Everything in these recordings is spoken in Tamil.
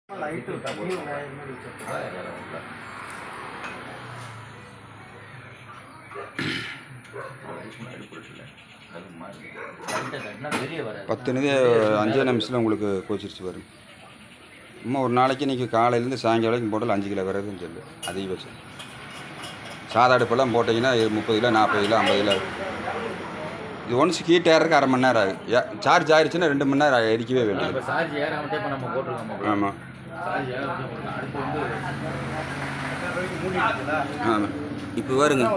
లైట్ తగ్గి பத்துனது 5 நிமிஷத்தில் உங்களுக்கு கோச்சிருச்சு வரும். சும்மா ஒரு நாளைக்கு இன்றைக்கி காலையிலேருந்து சாயங்காலம் வரைக்கும் போட்டால் 5 கிலோ வரதுன்னு சொல்லு அதிகபட்சம். சாதா அடுப்பெல்லாம் போட்டிங்கன்னா 30 கிலோ 40 கிலோ 50 கிலோ. இது ஒன்ஸ் ஹீட் ஏறதுக்கு அரை மணி நேரம் ஆகும். சார்ஜ் ஆயிடுச்சுன்னா 2 மணி நேரம் எரிக்கவே வேண்டியது. ஆமாம் ஆமாம். இப்போ வருங்க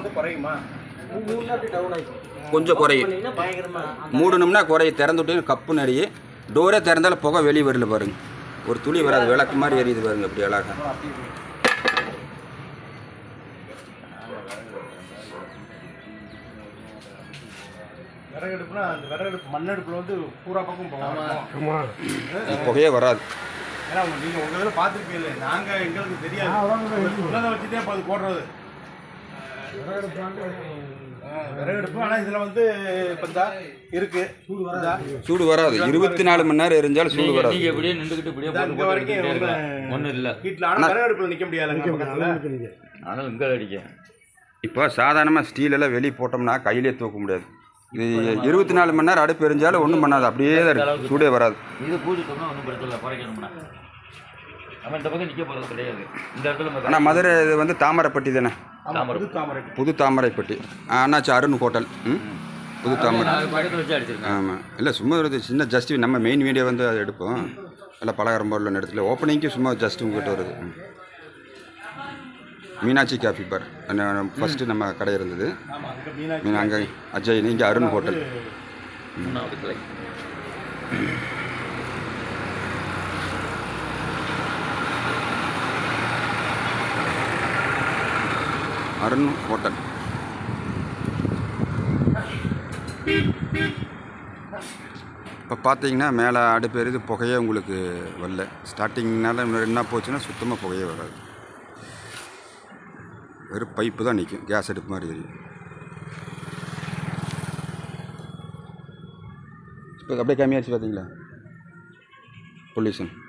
கொஞ்சம் குறையும். மூடணும்னா குறையும். திறந்து விட்டு கப்பு நிறைய டோரே திறந்தாலும் புகை வெளியே வரல பாருங்க. ஒரு துளி வராது. விளக்கு மாதிரி எரியுது பாருங்க. அப்படி அழகா விறகடுப்புனா அந்த விறகடுப்பு மண்ணடுப்பில் வந்து பூரா பக்கம் போகலாம். புகையே வராது. ஏன்னா நீங்கள் உங்கள் இதில் பார்த்துருக்கீங்களே, நாங்கள் எங்களுக்கு தெரியாது. உள்ளதை வச்சுட்டே இப்போ அது போடுறது விறகடுப்பு. ஆனால் இதில் வந்து இப்போ தான் இருக்கு சூடு வராது. 24 மணி நேரம் எரிஞ்சாலும் சூடு வராது. இங்கே வரைக்கும் ஒன்றும் இல்லை வீட்டில். ஆனால் விறகடுப்பில் நிற்க முடியாது. ஆனால் இங்கே அடிக்க இப்போ சாதாரணமாக ஸ்டீலெல்லாம் வெளியே போட்டோம்னா கையிலே தூக்க முடியாது. இது 24 மணி நேரம் அடுப்பு எரிஞ்சாலும் ஒன்றும் பண்ணாது. அப்படியே தான் இருக்கு. சூடே வராது. இது பூஜிட்டோம்னா ஒன்றும் பிரச்சனை இல்லை. குறைக்கணும்னா நம்ம இந்த பக்கம் நிற்க போகிறது கிடையாது. இந்த இடத்துல ஆனால் மதுரை இது வந்து தாமரைப்பட்டி தானே. புது தாமரைப்பட்டி. அண்ணாச்சி அருண் ஹோட்டல். புது தாமரை பக்கத்தில் வச்சு அடிச்சிருக்கேன். ஆமாம். இல்லை சும்மா ஒரு சின்ன ஜஸ்ட் நம்ம மெயின் வீடியோ வந்து அதை எடுப்போம். இல்லை பலகாரம் பொருள் இடத்துல ஓப்பனிங்க்கு சும்மா ஜஸ்ட் உங்கள்கிட்ட வருது. மீனாட்சி காஃபி பார் ஃபஸ்ட்டு நம்ம கடை இருந்தது. அங்கே அஜய் இங்கே அருண் ஹோட்டல். அருண் ஹோட்டல். இப்போ பார்த்தீங்கன்னா மேலே அடுப்பு எரிது புகையே உங்களுக்கு வரல. ஸ்டார்டிங்னால என்ன போச்சுன்னா சுத்தமாக புகையே வராது. வெறும் பைப்பு தான் நிற்கும். கேஸ் அடுப்பு மாதிரி எரியும். இப்போ அப்படியே கம்மியாச்சு பார்த்தீங்களா பொல்யூஷன்.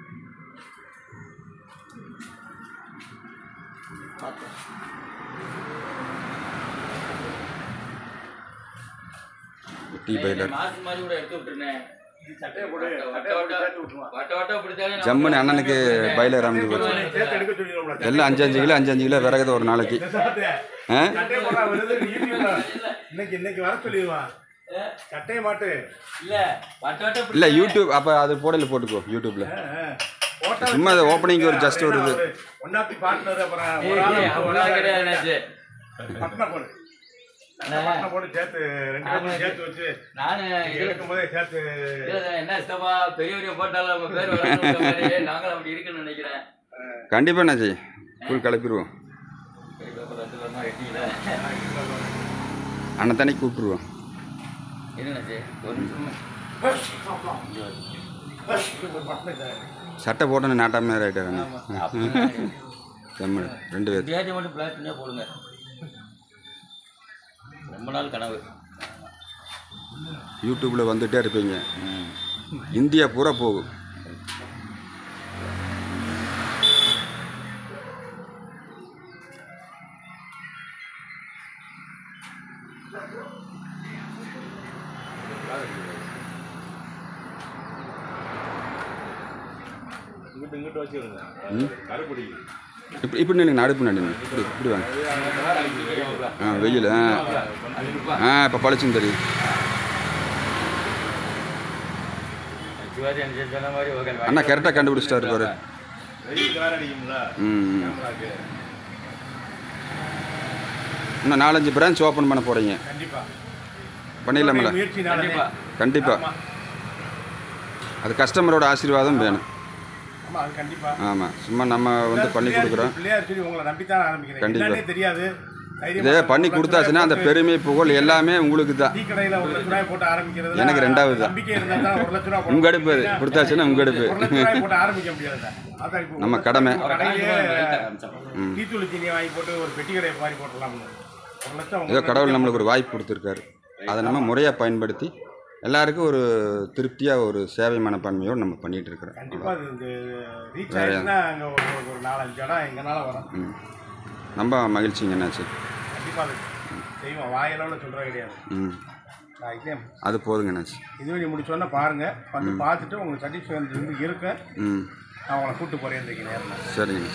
டீ பைலர் ஜம்முன்னு அண்ணனுக்கு பைலர் அமைஞ்சு போச்சு. எல்லாம் 5-5 கிலோ 5-5 கிலோ விறகுது ஒரு நாளைக்கு. இல்லை யூடியூப் அப்போ அது போடல போட்டுக்கோ யூடியூப்ல. சும்மா அது ஓப்பனிங் ஒரு ஜஸ்ட் ஒரு இது. கண்டிப்பா நாச்சி ஃபுல் கிளப்பிடுவோம். அண்ணத்தானே கூப்பிட்டுருவோம். சட்டை போட்டோன்னு நாட்டாமே ரைட்டாங்க. செம்மன் 2 பேர் போடுங்க. ரொம்ப நாள் கனவு. யூடியூப்பில் வந்துகிட்டே இருப்பீங்க. இந்தியா பூரா போகும். இப்படி நின்று அடுப்பு நடுங்க. இப்படி இப்படி வாங்க. வெயில் இப்போ பழிச்சுன்னு தெரியும். அண்ணா கரெக்டாக கண்டுபிடிச்சிட்டா இருப்பாரு. இன்னும் 4-5 பிரான்ச் ஓப்பன் பண்ண போகிறீங்க. பண்ணிடலாம்ல? கண்டிப்பாக. அது கஸ்டமரோட ஆசீர்வாதம் வேணும். ஆமாம். சும்மா நம்ம வந்து பண்ணி கொடுக்குறோம். கண்டிப்பாக இதே பண்ணி கொடுத்தாச்சுன்னா அந்த பெருமை புகழ் எல்லாமே உங்களுக்கு தான். எனக்கு 2வது தான். உங்கள் அடுப்பு அது கொடுத்தாச்சுன்னா உங்கள் அடுப்பு நம்ம கடமை. ஏதோ கடவுள் நம்மளுக்கு ஒரு வாய்ப்பு கொடுத்துருக்காரு. அதை நம்ம முறையாக பயன்படுத்தி எல்லாருக்கும் ஒரு திருப்தியாக ஒரு சேவை மனப்பான்மையோடு நம்ம பண்ணிகிட்டு இருக்கிறோம். கண்டிப்பாக இது ரீச் ஆகிடுச்சுன்னா அங்கே ஒரு 4-5 இடம் எங்கனால வரும். ரொம்ப மகிழ்ச்சிங்க என்னாச்சு. கண்டிப்பாக செய்வோம், வாயிலோட சொல்கிற கிடையாது. அது போதுங்க என்னாச்சு. இது வழி முடிச்சோன்னா பாருங்கள், வந்து பார்த்துட்டு உங்களுக்கு சர்டிஃபிகேட் இருந்து இருக்கு, நான் உங்களை கூப்பிட்டு போகிறேன் இன்றைக்கி நேரில். சரிங்க.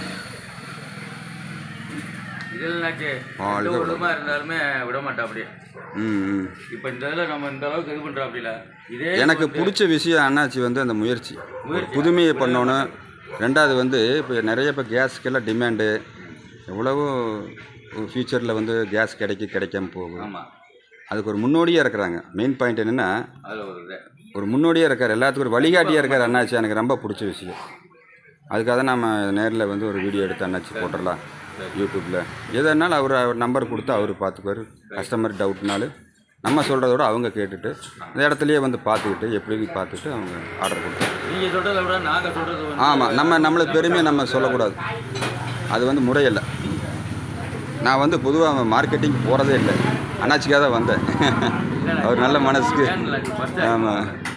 இதெல்லாச்சு குடும்பமாக இருந்தாலுமே விட மாட்டோம் அப்படியே. இப்போ இந்த இதில் நம்ம இந்த அளவுக்கு இது பண்ணுறோம் அப்படில. இதே எனக்கு பிடிச்ச விஷயம் அண்ணாச்சி வந்து அந்த முயற்சி புதுமையை பண்ணணும். ரெண்டாவது வந்து இப்போ நிறைய இப்போ கேஸுக்கெல்லாம் டிமாண்டு எவ்வளவோ ஃப்யூச்சரில் வந்து கேஸ் கிடைக்காம போகும். ஆமாம், அதுக்கு ஒரு முன்னோடியாக இருக்கிறாங்க. மெயின் பாயிண்ட் என்னென்னா ஒரு முன்னோடியாக இருக்கார், எல்லாத்துக்கும் ஒரு வழிகாட்டியாக இருக்கார் அண்ணாச்சி. எனக்கு ரொம்ப பிடிச்ச விஷயம். அதுக்காக நம்ம நேரில் வந்து ஒரு வீடியோ எடுத்து அண்ணாச்சி போட்டுடலாம் யூடியூப்பில். எதுனாலும் அவர் நம்பர் கொடுத்து அவர் பார்த்துக்குவார். கஸ்டமர் டவுட்னாலும் நம்ம சொல்கிறதோட அவங்க கேட்டுட்டு அந்த இடத்துலையே வந்து பார்த்துக்கிட்டு எப்படி பார்த்துட்டு அவங்க ஆர்டர் கொடுத்தாங்க. நீங்கள் சொல்கிறத விட நாங்கள் சொல்கிறது. ஆமாம், நம்மளுக்கு பெருமையை நம்ம சொல்லக்கூடாது, அது வந்து முறையில்லை. நான் வந்து பொதுவாக மார்க்கெட்டிங் போகிறதே இல்லை, அண்ணாச்சிக்காக தான் வந்தேன். அவர் நல்ல மனசுக்கு. ஆமாம்.